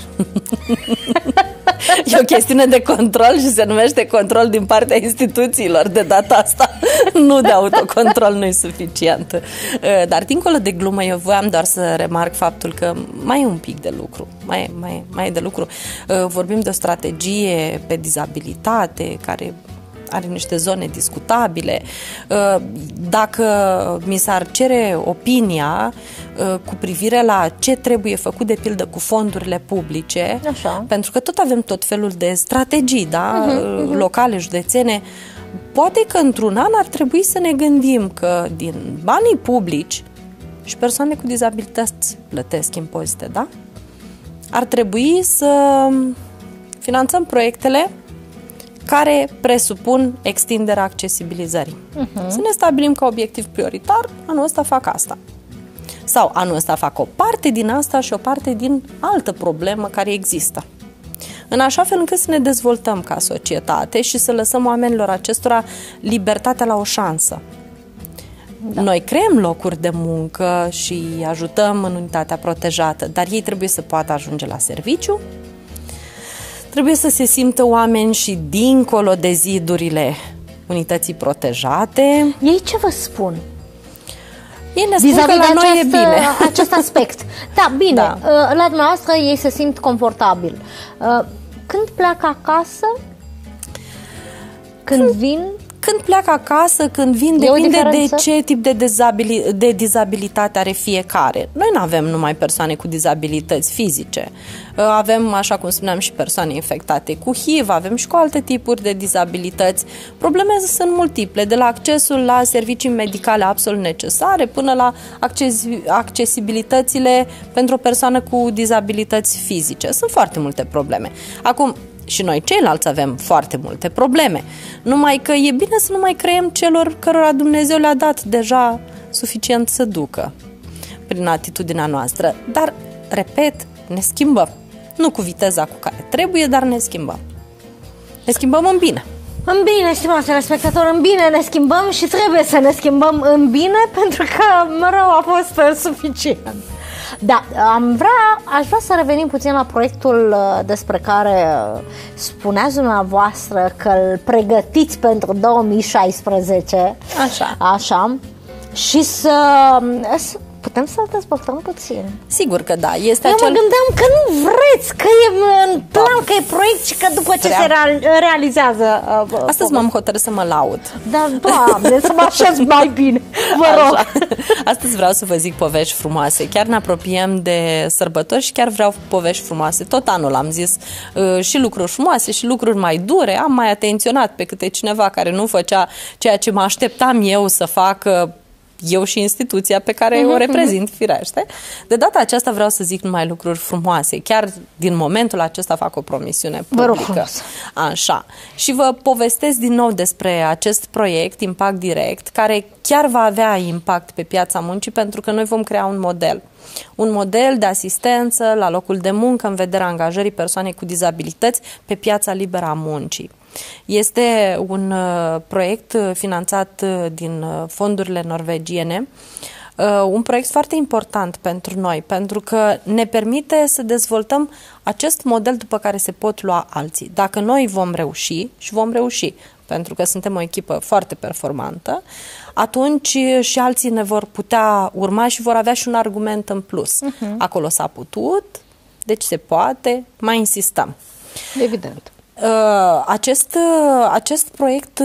E o chestiune de control și se numește control din partea instituțiilor. De data asta nu de autocontrol, nu e suficient. Dar dincolo de glumă, eu voiam doar să remarc faptul că mai e un pic de lucru. Mai, mai, mai e de lucru. Vorbim de o strategie pe dizabilitate care are niște zone discutabile. Dacă mi s-ar cere opinia cu privire la ce trebuie făcut de pildă cu fondurile publice, așa, pentru că tot avem tot felul de strategii, da? uh-huh, uh-huh. locale, județene, poate că într-un an ar trebui să ne gândim că din banii publici și persoane cu dizabilități plătesc impozite, da? Ar trebui să finanțăm proiectele care presupun extinderea accesibilizării. Uh-huh. Să ne stabilim ca obiectiv prioritar, anul ăsta fac asta. Sau anul ăsta fac o parte din asta și o parte din altă problemă care există. În așa fel încât să ne dezvoltăm ca societate și să lăsăm oamenilor acestora libertatea la o șansă. Da. Noi creăm locuri de muncă și ajutăm în unitatea protejată, dar ei trebuie să poată ajunge la serviciu, trebuie să se simtă oameni și dincolo de zidurile unității protejate. Ei ce vă spun? Ei ne spun că la noi această, e bine. Acest aspect. Da, bine. Da. La dumneavoastră ei se simt confortabil. Când pleacă acasă? Când vin? Când pleacă acasă, când vin, depinde de ce tip de, dizabili- de dizabilitate are fiecare. Noi nu avem numai persoane cu dizabilități fizice. Avem, așa cum spuneam, și persoane infectate cu H I V, avem și cu alte tipuri de dizabilități. Problemele sunt multiple, de la accesul la servicii medicale absolut necesare până la acces- accesibilitățile pentru o persoană cu dizabilități fizice. Sunt foarte multe probleme. Acum, și noi ceilalți avem foarte multe probleme. Numai că e bine să nu mai creăm celor cărora Dumnezeu le-a dat deja suficient să ducă prin atitudinea noastră. Dar, repet, ne schimbăm. Nu cu viteza cu care trebuie, dar ne schimbăm. Ne schimbăm în bine. În bine, stimați telespectatori, în bine ne schimbăm și trebuie să ne schimbăm în bine, pentru că mereu a fost suficient. Da, am vrea, aș vrea să revenim puțin la proiectul despre care spuneați dumneavoastră că îl pregătiți pentru două mii șaisprezece. Așa. Așa. Și să, să putem să-l dezvoltăm puțin. Sigur că da. Este Eu acel... mă gândeam că nu vreți, că e în plan, da, că e proiect și că după ce vreau. se realizează... Uh, Astăzi m-am hotărât să mă laud. Da, Doamne, să mă așez mai bine. Vă rog. Așa. Astăzi vreau să vă zic povești frumoase. Chiar ne apropiem de sărbători și chiar vreau povești frumoase. Tot anul am zis uh, și lucruri frumoase și lucruri mai dure. Am mai atenționat pe câte cineva care nu făcea ceea ce mă așteptam eu să facă eu și instituția pe care uh-huh, o reprezint, uh-huh. firește. De data aceasta vreau să zic numai lucruri frumoase. Chiar din momentul acesta fac o promisiune publică. Așa. Și vă povestesc din nou despre acest proiect, Impact Direct, care chiar va avea impact pe piața muncii, pentru că noi vom crea un model. Un model de asistență la locul de muncă în vederea angajării persoanei cu dizabilități pe piața liberă a muncii. Este un uh, proiect finanțat uh, din uh, fondurile norvegiene, uh, un proiect foarte important pentru noi, pentru că ne permite să dezvoltăm acest model după care se pot lua alții. Dacă noi vom reuși, și vom reuși, pentru că suntem o echipă foarte performantă, atunci și alții ne vor putea urma și vor avea și un argument în plus. Uh-huh. Acolo s-a putut, deci se poate, mai insistăm. Evident. Acest, acest proiect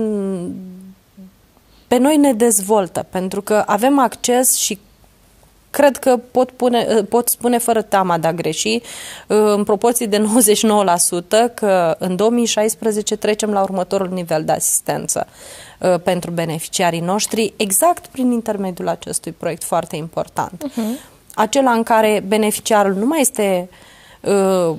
pe noi ne dezvoltă, pentru că avem acces și cred că pot, pune, pot spune fără teama de a greși, în proporție de nouăzeci și nouă la sută, că în două mii șaisprezece trecem la următorul nivel de asistență pentru beneficiarii noștri, exact prin intermediul acestui proiect foarte important. Uh-huh. Acela în care beneficiarul nu mai este uh,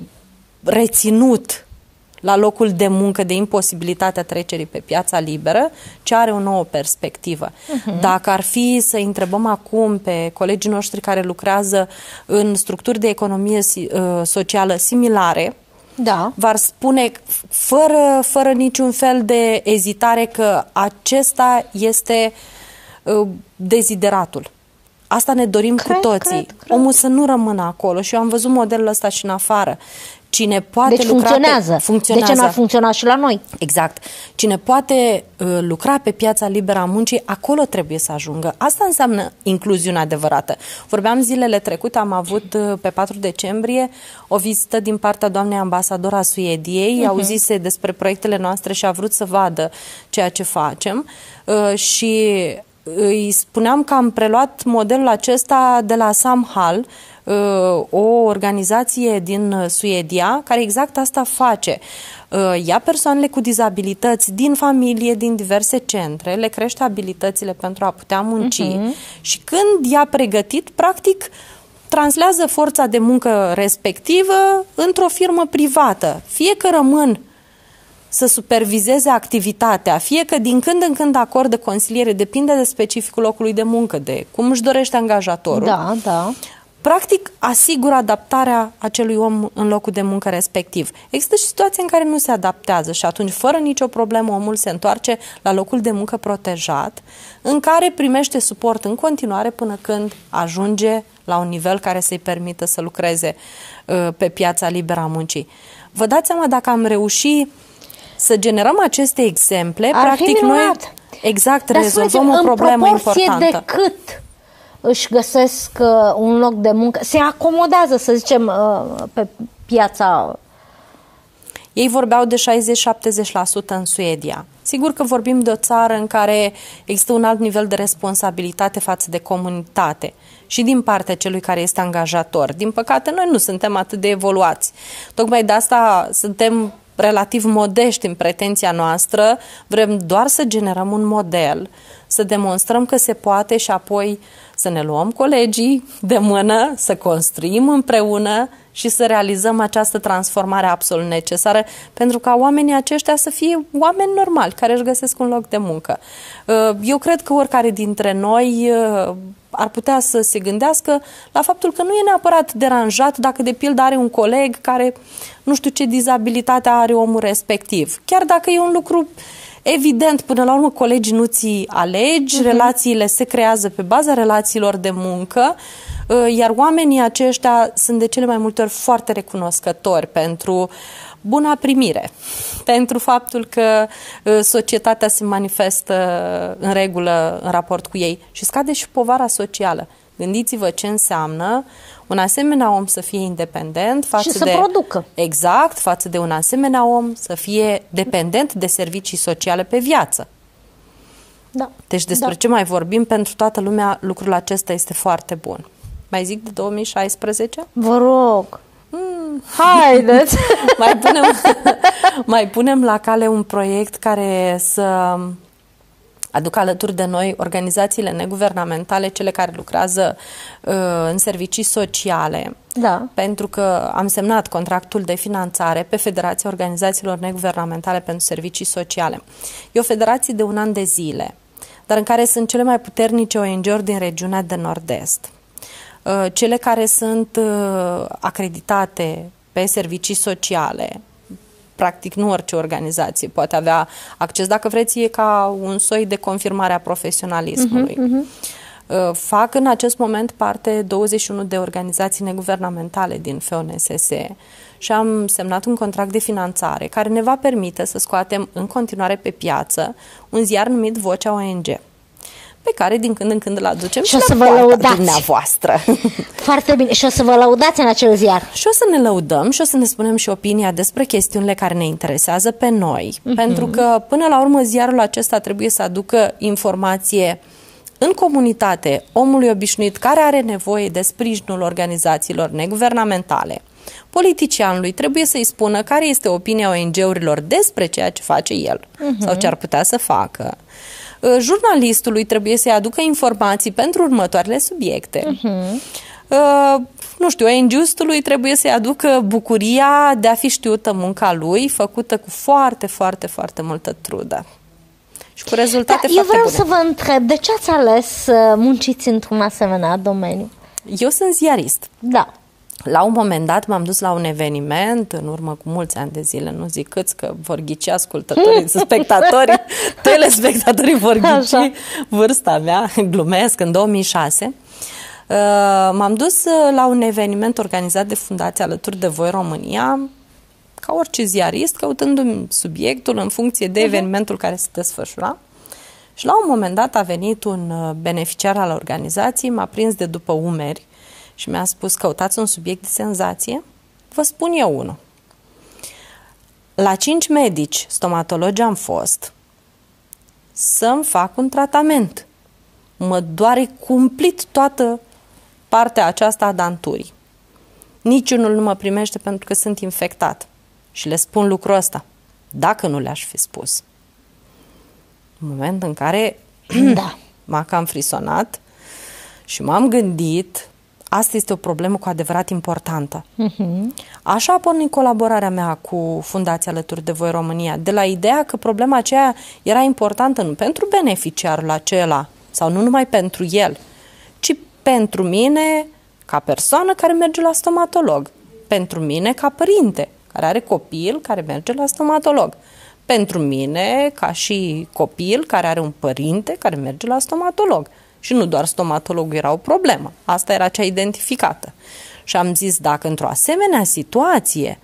reținut la locul de muncă de imposibilitatea trecerii pe piața liberă, ci are o nouă perspectivă. Uh-huh. Dacă ar fi să întrebăm acum pe colegii noștri care lucrează în structuri de economie socială similare, da. v-ar spune fără, fără niciun fel de ezitare că acesta este uh, dezideratul. Asta ne dorim cred, cu toții. Cred, cred. Omul să nu rămână acolo și eu am văzut modelul ăsta și în afară. Cine poate deci lucra funcționează. Pe, funcționează. De ce n-ar funcționa și la noi? Exact. Cine poate uh, lucra pe piața liberă a muncii, acolo trebuie să ajungă. Asta înseamnă incluziune adevărată. Vorbeam zilele trecute, am avut uh, pe patru decembrie o vizită din partea doamnei ambasador a Suediei, uh-huh. auzise despre proiectele noastre și a vrut să vadă ceea ce facem uh, și îi spuneam că am preluat modelul acesta de la Samhall, o organizație din Suedia care exact asta face. Ia persoanele cu dizabilități din familie, din diverse centre, le crește abilitățile pentru a putea munci uh-huh. și când i-a pregătit, practic, translează forța de muncă respectivă într-o firmă privată. Fie că rămân să supervizeze activitatea, fie că din când în când acordă consiliere, depinde de specificul locului de muncă, de cum își dorește angajatorul. Da, da. Practic, asigură adaptarea acelui om în locul de muncă respectiv. Există și situații în care nu se adaptează și atunci, fără nicio problemă, omul se întoarce la locul de muncă protejat, în care primește suport în continuare până când ajunge la un nivel care să-i permită să lucreze uh, pe piața liberă a muncii. Vă dați seama, dacă am reușit să generăm aceste exemple, ar practic noi exact Dar rezolvăm o problemă importantă. De cât își găsesc uh, un loc de muncă, se acomodează, să zicem, uh, pe piața. Ei vorbeau de șaizeci la șaptezeci la sută în Suedia. Sigur că vorbim de o țară în care există un alt nivel de responsabilitate față de comunitate și din partea celui care este angajator. Din păcate, noi nu suntem atât de evoluați. Tocmai de asta suntem relativ modești în pretenția noastră, vrem doar să generăm un model, să demonstrăm că se poate și apoi să ne luăm colegii de mână, să construim împreună și să realizăm această transformare absolut necesară pentru ca oamenii aceștia să fie oameni normali, care își găsesc un loc de muncă. Eu cred că oricare dintre noi ar putea să se gândească la faptul că nu e neapărat deranjat dacă de pildă are un coleg care nu știu ce dizabilitate are omul respectiv. Chiar dacă e un lucru evident, până la urmă colegii nu ți alegi, uh-huh. relațiile se creează pe baza relațiilor de muncă, iar oamenii aceștia sunt de cele mai multe ori foarte recunoscători pentru buna primire, pentru faptul că societatea se manifestă în regulă în raport cu ei și scade și povara socială. Gândiți-vă ce înseamnă un asemenea om să fie independent față și să de, producă. Exact, față de un asemenea om să fie dependent de servicii sociale pe viață. Da. Deci despre da. ce mai vorbim, pentru toată lumea lucrul acesta este foarte bun. Mai zic de două mii șaisprezece? Vă rog! Mm. Haideți! mai, punem, mai punem la cale un proiect care să aduc alături de noi organizațiile neguvernamentale, cele care lucrează uh, în servicii sociale, da. pentru că am semnat contractul de finanțare pe Federația Organizațiilor Neguvernamentale pentru Servicii Sociale. E o federație de un an de zile, dar în care sunt cele mai puternice O N G-uri din regiunea de Nord-Est. Uh, cele care sunt uh, acreditate pe servicii sociale, practic nu orice organizație poate avea acces, dacă vreți, e ca un soi de confirmare a profesionalismului. Uh-huh, uh-huh. Fac în acest moment parte douăzeci și unu de organizații neguvernamentale din F O N S S și am semnat un contract de finanțare care ne va permite să scoatem în continuare pe piață un ziar numit Vocea O N G, pe care din când în când îl aducem și, și o să vă lăudați dumneavoastră. Foarte bine. Și o să vă lăudați în acel ziar. Și o să ne lăudăm și o să ne spunem și opinia despre chestiunile care ne interesează pe noi. Uh-huh. Pentru că, până la urmă, ziarul acesta trebuie să aducă informație în comunitate omului obișnuit care are nevoie de sprijinul organizațiilor neguvernamentale. Politicianului trebuie să-i spună care este opinia O N G-urilor despre ceea ce face el uh-huh. sau ce ar putea să facă. Jurnalistului trebuie să-i aducă informații pentru următoarele subiecte. Uh-huh. Uh, nu știu, O N G-ului trebuie să-i aducă bucuria de a fi știută munca lui, făcută cu foarte, foarte, foarte multă trudă. Și cu rezultate da, foarte eu vreau bune. să vă întreb, de ce ați ales să munciți într-un asemenea domeniu? Eu sunt ziarist. Da. La un moment dat m-am dus la un eveniment, în urmă cu mulți ani de zile, nu zic câți, că vor ghici ascultătorii, spectatorii, telespectatorii vor ghici așa. Vârsta mea, glumesc, în două mii șase. M-am dus la un eveniment organizat de Fundația Alături de Voi România, ca orice ziarist, căutându-mi subiectul în funcție de evenimentul care se desfășura. Și la un moment dat a venit un beneficiar al organizației, m-a prins de după umeri și mi-a spus: căutați un subiect de senzație? Vă spun eu unul. La cinci medici stomatologi am fost să-mi fac un tratament. Mă doare cumplit toată partea aceasta a danturii. Niciunul nu mă primește pentru că sunt infectat. Și le spun lucrul ăsta, dacă nu le-aș fi spus. În moment în care da. m-a cam frisonat și m-am gândit, asta este o problemă cu adevărat importantă. Uh-huh. Așa a pornit colaborarea mea cu Fundația Alături de Voi România, de la ideea că problema aceea era importantă nu pentru beneficiarul acela, sau nu numai pentru el, ci pentru mine ca persoană care merge la stomatolog, pentru mine ca părinte care are copil care merge la stomatolog, pentru mine ca și copil care are un părinte care merge la stomatolog. Și nu doar stomatologul era o problemă, asta era cea identificată. Și am zis, dacă într-o asemenea situație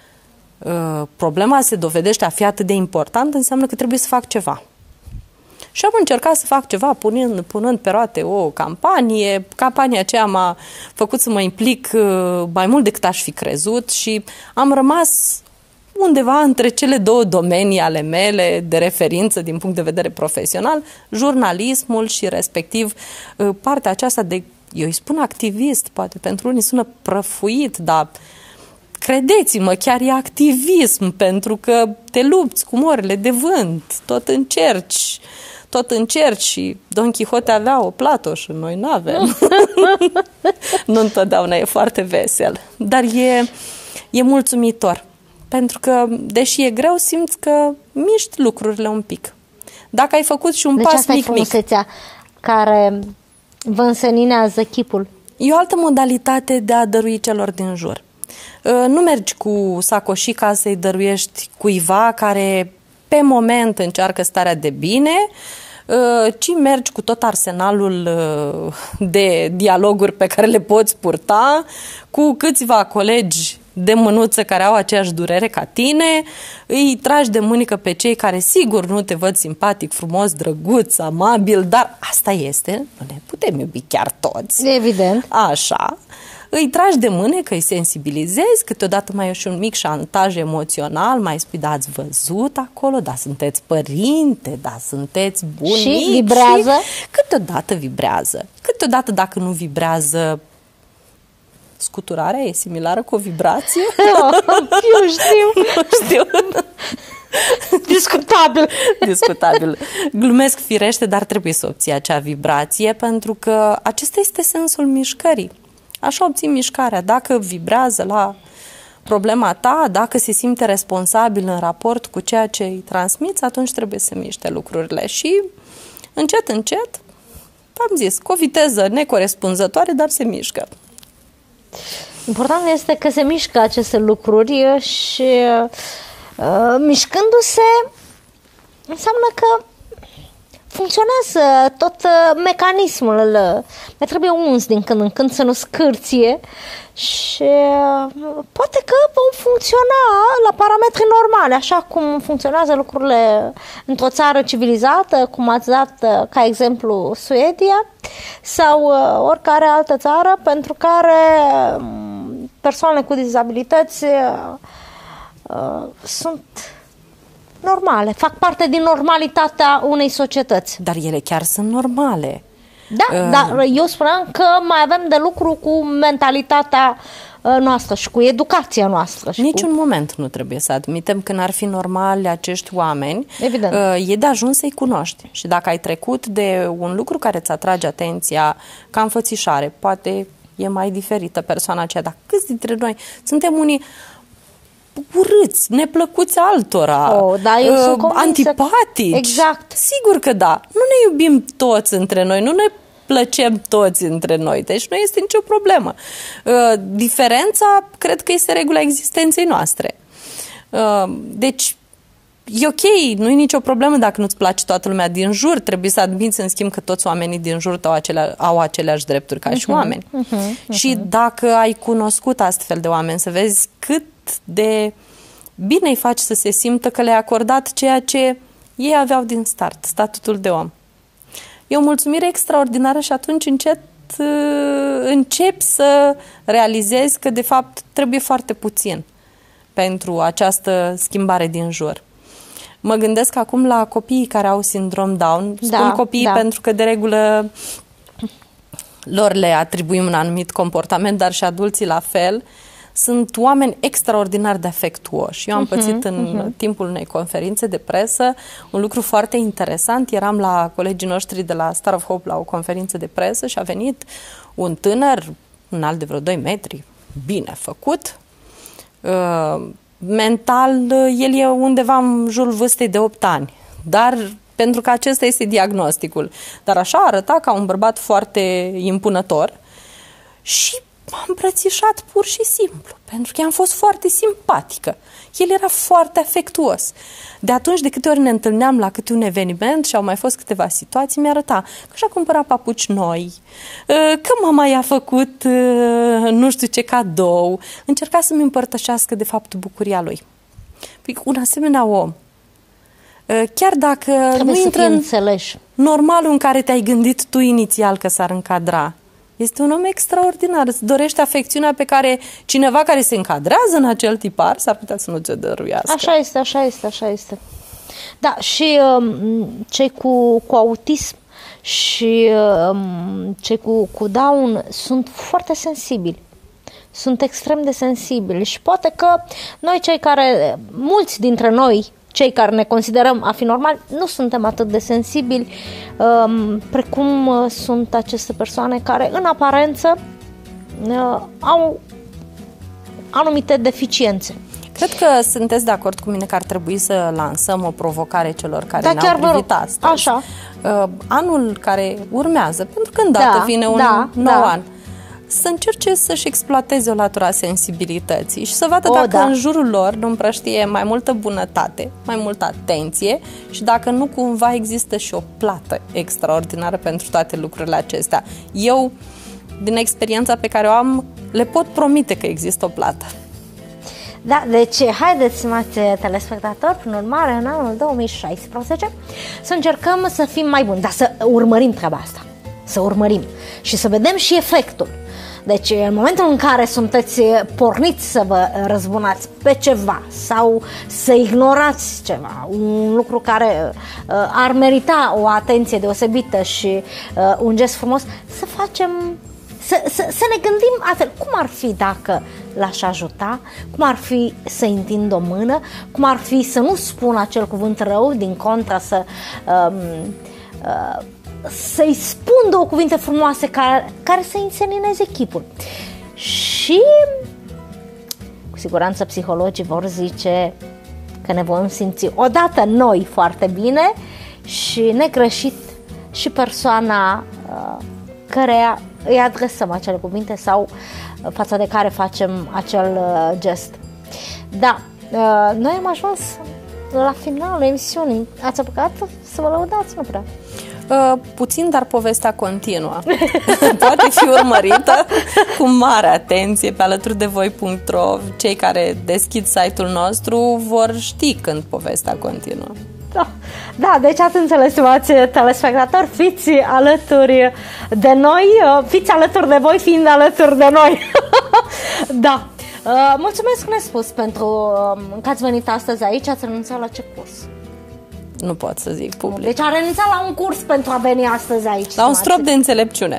problema se dovedește a fi atât de importantă, înseamnă că trebuie să fac ceva. Și am încercat să fac ceva, punând, punând pe roate o campanie. Campania aceea m-a făcut să mă implic mai mult decât aș fi crezut și am rămas undeva între cele două domenii ale mele de referință din punct de vedere profesional, jurnalismul și respectiv partea aceasta de, eu îi spun activist, poate pentru unii sună prăfuit, dar credeți-mă, chiar e activism, pentru că te lupți cu morile de vânt, tot încerci, tot încerci și Don Quixote avea o platoșă, noi nu avem. Nu întotdeauna e foarte vesel, dar e, e mulțumitor. Pentru că, deși e greu, simți că miști lucrurile un pic. Dacă ai făcut și un deci pas mic, mic. care vă înseninează chipul. E o altă modalitate de a dărui celor din jur. Nu mergi cu sacoșica să-i dăruiești cuiva care pe moment încearcă starea de bine, ci mergi cu tot arsenalul de dialoguri pe care le poți purta cu câțiva colegi de mânuță care au aceeași durere ca tine, îi tragi de mânică pe cei care sigur nu te văd simpatic, frumos, drăguț, amabil, dar asta este, nu ne putem iubi chiar toți. Evident. Așa. Îi tragi de mânecă, îi sensibilizezi, câteodată mai e și un mic șantaj emoțional, mai spui, da, ați văzut acolo, da, sunteți părinte, da, sunteți bunici. Și vibrează? Și câteodată vibrează. Câteodată, dacă nu vibrează, scuturarea e similară cu o vibrație? Eu știu. Nu știu. Discutabil. Discutabil. Glumesc firește, dar trebuie să obții acea vibrație, pentru că acesta este sensul mișcării. Așa obții mișcarea. Dacă vibrează la problema ta, dacă se simte responsabil în raport cu ceea ce îi transmiți, atunci trebuie să miște lucrurile. Și încet, încet, am zis, cu o viteză necorespunzătoare, dar se mișcă. Important este că se mișcă aceste lucruri și uh, mișcându-se înseamnă că funcționează tot uh, mecanismul. Ne trebuie uns din când în când să nu scârție și uh, poate că vom funcționa la parametri normale, așa cum funcționează lucrurile într-o țară civilizată, cum ați dat uh, ca exemplu Suedia sau uh, oricare altă țară pentru care uh, persoanele cu dizabilități uh, uh, sunt normale, fac parte din normalitatea unei societăți. Dar ele chiar sunt normale. Da, uh. dar eu spuneam că mai avem de lucru cu mentalitatea noastră și cu educația noastră. Și Niciun cu... moment nu trebuie să admitem că n-ar fi normali acești oameni. Evident. Uh, e de ajuns să-i cunoști. Și dacă ai trecut de un lucru care îți atrage atenția ca înfățișare, poate e mai diferită persoana aceea, dar câți dintre noi suntem unii urâți, neplăcuți altora, oh, da, eu sunt uh, antipatici. Exact. Sigur că da. Nu ne iubim toți între noi, nu ne plăcem toți între noi, deci nu este nicio problemă. Uh, diferența, cred că este regula existenței noastre. Uh, deci, e ok, nu e nicio problemă dacă nu-ți place toată lumea din jur, trebuie să admiți în schimb că toți oamenii din jur au, acelea, au aceleași drepturi ca uh-huh, și oameni. Uh-huh, uh-huh. Și dacă ai cunoscut astfel de oameni, să vezi cât de bine îi faci să se simtă că le-ai acordat ceea ce ei aveau din start, statutul de om. E o mulțumire extraordinară și atunci încet începi să realizezi că de fapt trebuie foarte puțin pentru această schimbare din jur. Mă gândesc acum la copiii care au sindrom Down. Spun da, copiii da. pentru că de regulă lor le atribuim un anumit comportament, dar și adulții la fel. Sunt oameni extraordinar de afectuoși. Eu am pățit uh-huh, în uh-huh. timpul unei conferințe de presă un lucru foarte interesant. Eram la colegii noștri de la Star of Hope la o conferință de presă și a venit un tânăr, înalt de vreo doi metri, bine făcut. Uh, mental, el e undeva în jurul vârstei de opt ani. Dar, pentru că acesta este diagnosticul. Dar așa arăta ca un bărbat foarte impunător și m-am îmbrățișat pur și simplu, pentru că i-am fost foarte simpatică. El era foarte afectuos. De atunci, de câte ori ne întâlneam la câte un eveniment și au mai fost câteva situații, mi arăta că și-a cumpărat papuci noi, că mama i-a făcut nu știu ce cadou. Încerca să-mi împărtășească, de fapt, bucuria lui. Un asemenea om, chiar dacă trebuie nu intră în înțeleși. normalul în care te-ai gândit tu inițial că s-ar încadra, este un om extraordinar, îți dorește afecțiunea pe care cineva care se încadrează în acel tipar s-ar putea să nu ți-o dăruiască. Așa este, așa este, așa este. Da, și um, cei cu, cu autism și um, cei cu, cu Down sunt foarte sensibili. Sunt extrem de sensibili și poate că noi cei care, mulți dintre noi, cei care ne considerăm a fi normali, nu suntem atât de sensibili um, precum uh, sunt aceste persoane care, în aparență, uh, au anumite deficiențe. Cred că sunteți de acord cu mine că ar trebui să lansăm o provocare celor care da, ne-au privit astăzi. Așa. Uh, anul care urmează, pentru că îndată da, vine un da, nou da. an, să încerce să-și exploateze o latură a sensibilității și să vadă o, dacă da. în jurul lor nu împrăștie mai multă bunătate, mai multă atenție și dacă nu cumva există și o plată extraordinară pentru toate lucrurile acestea. Eu, din experiența pe care o am, le pot promite că există o plată. Da, deci haideți, stimați telespectatori, prin urmare, în anul două mii șaisprezece, să încercăm să fim mai buni, dar să urmărim treaba asta, să urmărim și să vedem și efectul. Deci, în momentul în care sunteți porniți să vă răzbunați pe ceva sau să ignorați ceva, un lucru care uh, ar merita o atenție deosebită și uh, un gest frumos, să facem să, să, să ne gândim altfel. Cum ar fi dacă l-aș ajuta? Cum ar fi să întind o mână? Cum ar fi să nu spun acel cuvânt rău, din contra să um, uh, să-i spun două cuvinte frumoase care, care să însenineze chipul. Și cu siguranță psihologii vor zice că ne vom simți odată noi foarte bine și negreșit și persoana uh, căreia îi adresăm acele cuvinte sau față de care facem acel uh, gest. Da, uh, noi am ajuns la finalul emisiunii. Ați apucat să vă lăudați? Nu prea. Uh, puțin, dar povestea continuă. Poate fi urmărită cu mare atenție pe alături de voi punct ro. Cei care deschid site-ul nostru vor ști când povestea continuă. Da, da, deci ați înțeles, stimați telespectatori, fiți alături de noi, fiți alături de voi fiind alături de noi. Da, uh, mulțumesc nespus pentru uh, că ați venit astăzi aici. Ați renunțat la ce curs? Nu pot să zic public. Deci a renunțat la un curs pentru a veni astăzi aici. La un strop de înțelepciune.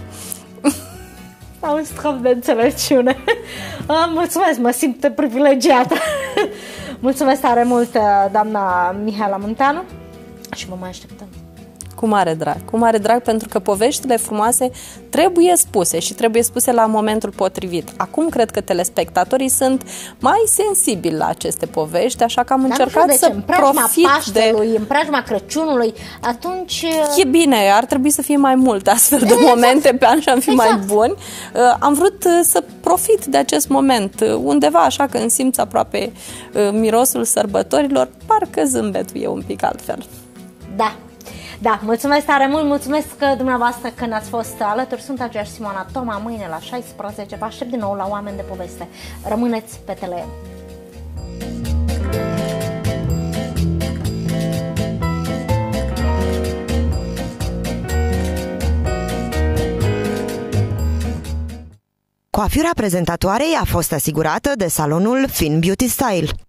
La un strop de înțelepciune. Uh, mulțumesc, mă simt privilegiată. Mulțumesc tare mult, doamna Mihaela Munteanu, și vă mai așteptăm. Cu mare drag, cu mare drag, pentru că poveștile frumoase trebuie spuse și trebuie spuse la momentul potrivit. Acum cred că telespectatorii sunt mai sensibili la aceste povești, așa că am Dar încercat să în profit Paștelui, de... în preajma Crăciunului, atunci... E bine, ar trebui să fie mai multe astfel de exact. momente pe an și am fi exact. mai buni. Am vrut să profit de acest moment, undeva așa când simți aproape mirosul sărbătorilor, parcă zâmbetul e un pic altfel. Da. Da, mulțumesc tare mult, mulțumesc că dumneavoastră că ne-ați fost alături. Sunt aceeași Simona Toma, mâine la șaisprezece vă aștept din nou la Oameni de Poveste. Rămâneți pe Tele. Coafiura prezentatoarei a fost asigurată de salonul Fin Beauty Style.